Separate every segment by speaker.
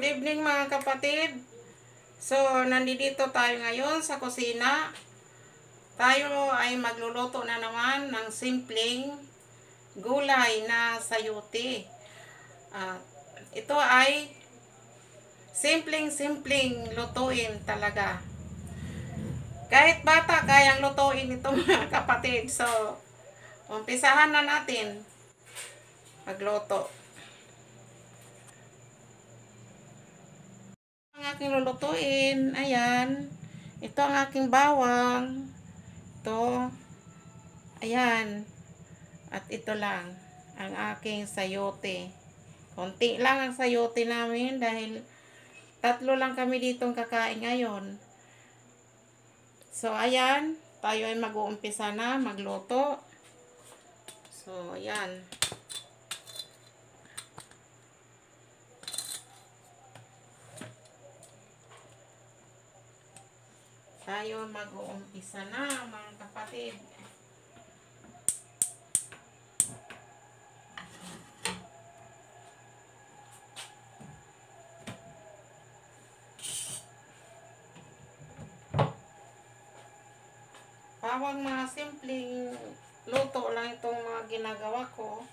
Speaker 1: Good evening mga kapatid. So, nandito tayo ngayon sa kusina. Tayo ay magluluto na naman ng simpleng gulay na sayote. Ito ay simpleng lutuin talaga. Kahit bata kayang lutuin ito mga kapatid. So, umpisahan na natin magluto. Ang aking lulutuin, ayan, ito ang aking bawang, ito, ayan, at ito lang, ang aking sayote. Konti lang ang sayote namin dahil tatlo lang kami ditong kakain ngayon. So, ayan, tayo ay mag-uumpisa na magluto. So, ayan. Tayo mag-uumpisa na mga kapatid. Pawang mga simpleng luto lang itong mga ginagawa ko.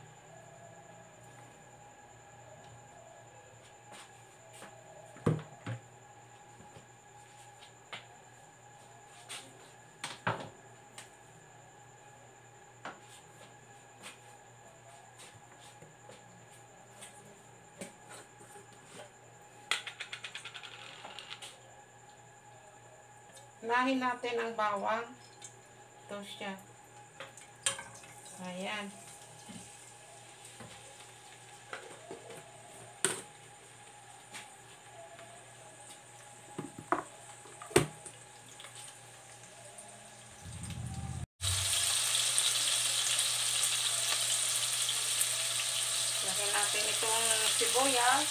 Speaker 1: Lahin natin ang bawang. Ito siya. Ayan. Lagyan natin itong sibuyas.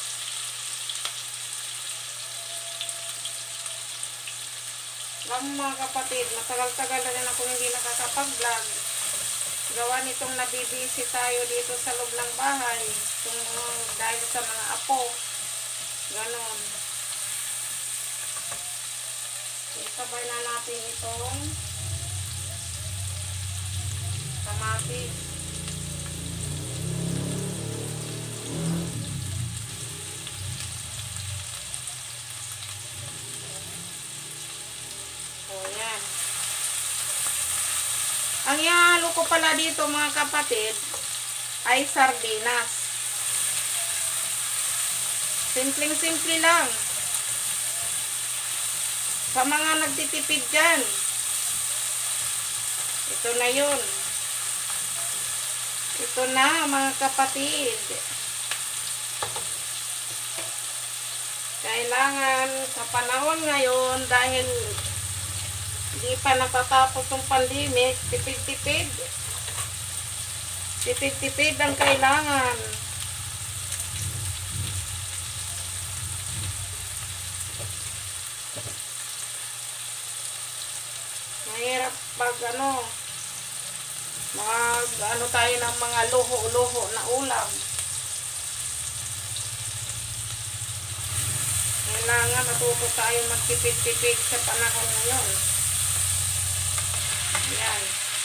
Speaker 1: Mga kapatid, matagal-tagal na rin ako hindi nakakapag-vlog. Gawa nitong nabibisi tayo dito sa loob ng bahay. Dahil sa mga apo. Ganon. Isabay na natin itong kamatis. Ang ihalo ko pala dito mga kapatid ay sardinas. Simpleng-simple lang. Sa mga nagtitipid dyan. Ito na yun. Ito na mga kapatid. Kailangan sa panahon ngayon dahil hindi pa natatapos ng pandemic, tipid-tipid. Tipid-tipid ang kailangan. Mahirap pag tayo ng mga luho-luho na ulam. Kailangan matuto tayo magtipid-tipid sa panahon ngayon. Ayan.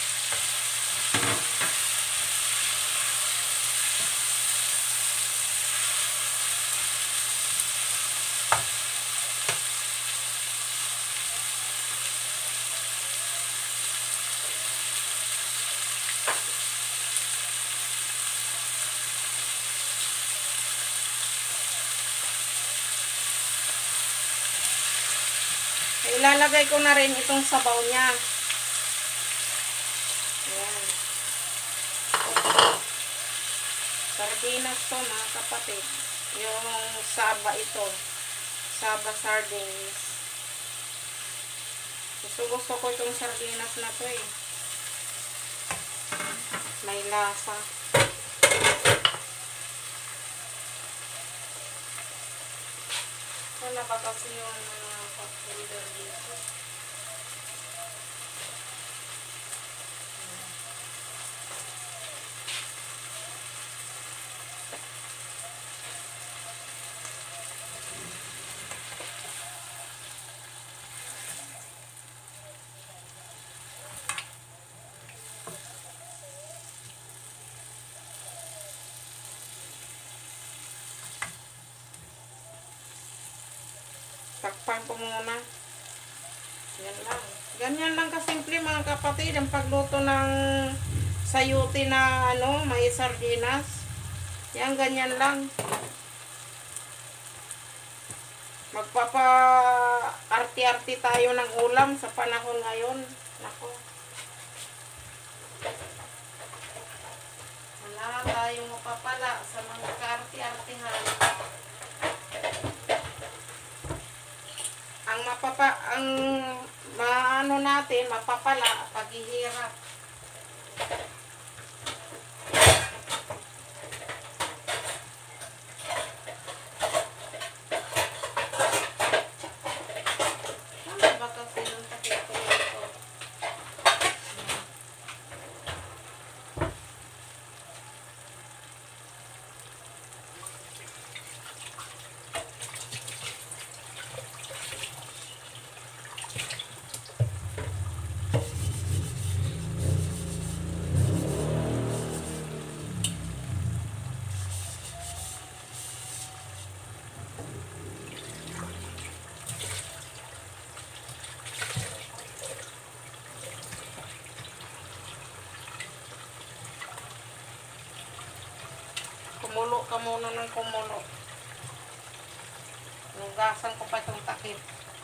Speaker 1: Ilalagay ko na rin itong sabaw niya. Ayan. Sardinas to mga kapatid. Yung saba ito. Saba sardines. Gusto ko itong sardinas na to eh. May lasa. Wala ba kasi yung hot holder dito? ko muna. Yan lang. Ganyan lang kasimple mga kapatid ang pagluto ng sayote na may sardinas. Yan, ganyan lang. Magpapa-arti-arti tayo ng ulam sa panahon ngayon. Nako. Wala tayong mapapala sa mga kaarti-artihan. Ang maano natin, mapapala, paghihirap. Ano ba kasi yung takip ko ito? Kumulo ka muna ng kumulo. Nugasan ko pa itong takip.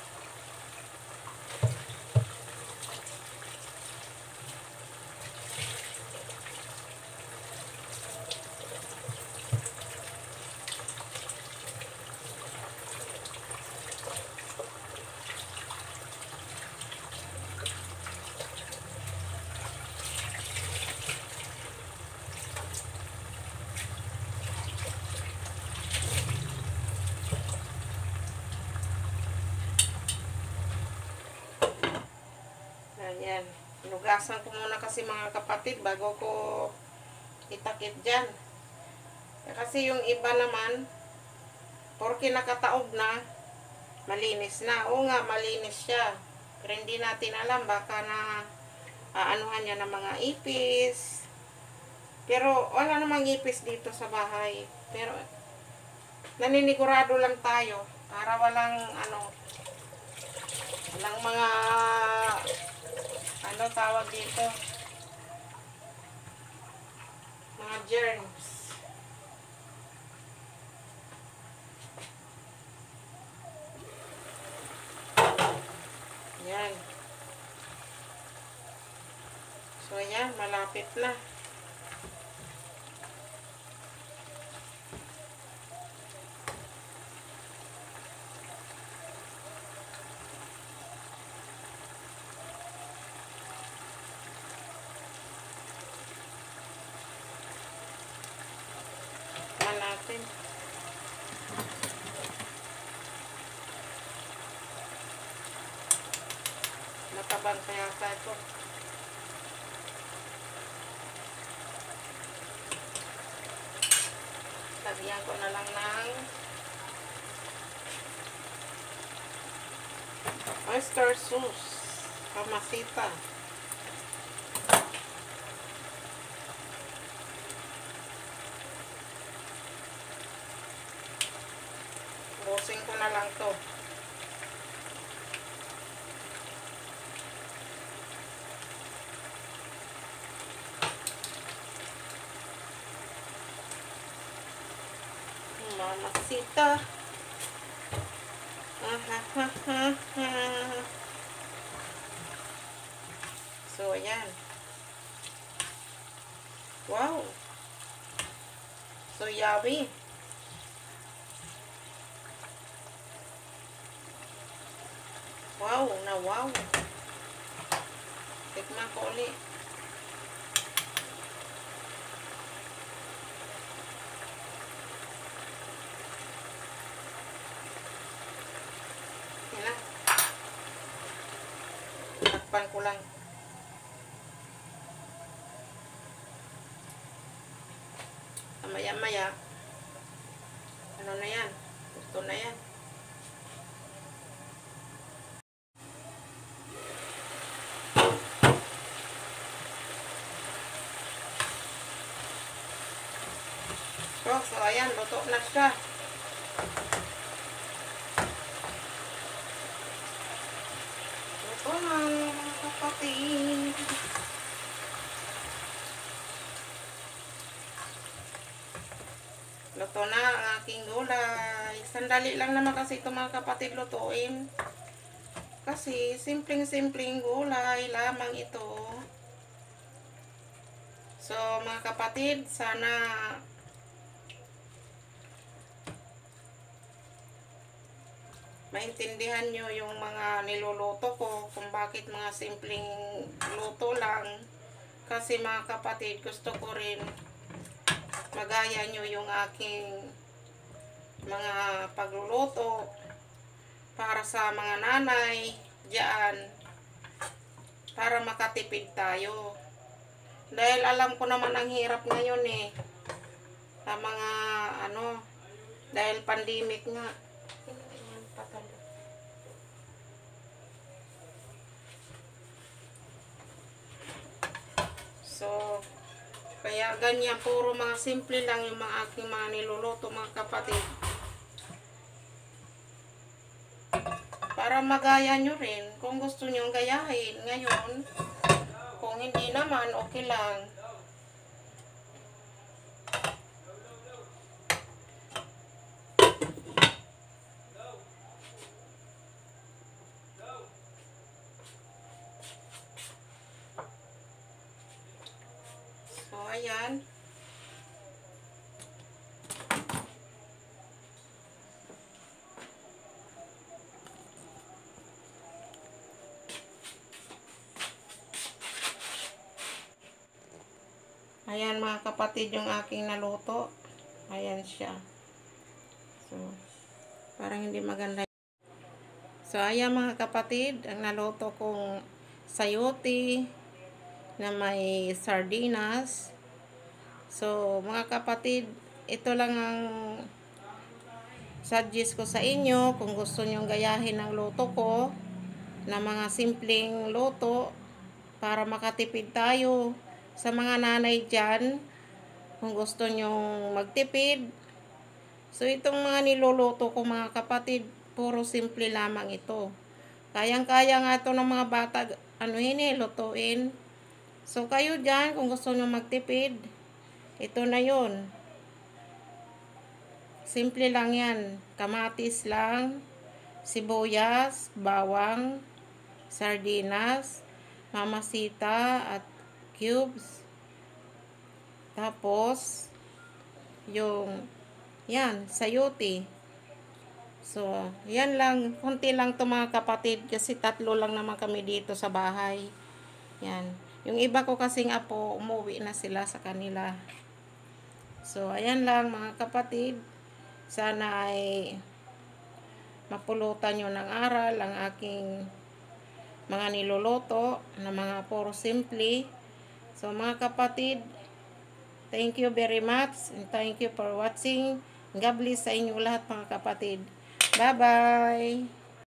Speaker 1: Ayan. Nugasan ko muna kasi mga kapatid bago ko itakip dyan. Kasi yung iba naman, porke nakataob na, malinis na. Oo nga, malinis siya. Pero hindi natin alam, baka na aanuhan niya ng mga ipis. Pero wala namang ipis dito sa bahay. Pero naninigurado lang tayo para walang walang mga tawag dito, mga germs. Yan. So yan, malapit na. Natin. Matabang kaya ito. Lagyan ko na lang ng oyster sauce, kamasita. Busin ko na lang to. Mamasita. So, ayan. Wow. So, yummy. Wow, na wow. Tikman ko ulit. Yan na. Takpan ko lang. Maya-maya. Ano na yan? Gusto na yan. So, ayan, luto na siya. Ito na mga kapatid. Luto na ang aking gulay. Sandali lang naman kasi ito mga kapatid lutuin. Kasi simpleng-simpleng gulay lamang ito. So mga kapatid, sana maintindihan nyo yung mga niluluto ko, kung bakit mga simpleng luto lang. Kasi mga kapatid, gusto ko rin magaya nyo yung aking mga pagluluto para sa mga nanay diyan, para makatipid tayo. Dahil alam ko naman ang hirap ngayon sa mga dahil pandemic nga. So, kaya ganyan, puro mga simple lang yung mga aking mga niluluto mga kapatid. Para magaya nyo rin, kung gusto nyo gayahin ngayon. Kung hindi naman, okay lang. So, ayan. Ayan mga kapatid yung aking naluto. Ayan siya. So, parang hindi maganda. So, ayan mga kapatid, ang naluto kong sayote na may sardinas. So, mga kapatid, ito lang ang suggest ko sa inyo kung gusto nyong gayahin ang luto ko na mga simpleng luto para makatipid tayo. Sa mga nanay dyan, kung gusto nyong magtipid, so itong mga niluluto ko mga kapatid, puro simple lamang ito. Kayang-kaya nga ito ng mga bata, lutuin. So kayo dyan, kung gusto nyong magtipid, ito na yun. Simple lang yan. Kamatis lang, sibuyas, bawang, sardinas, mamasita at cubes. Tapos yung sayote. So, yan lang, konti lang to mga kapatid kasi 3 lang naman kami dito sa bahay. Yan. Yung iba ko kasing apo, umuwi na sila sa kanila. So, ayan lang mga kapatid. Sana ay mapulutan nyo ng aral ang aking mga niluluto na mga puro simple. So mga kapatid, thank you very much and thank you for watching. God bless sa inyo lahat mga kapatid. Bye bye!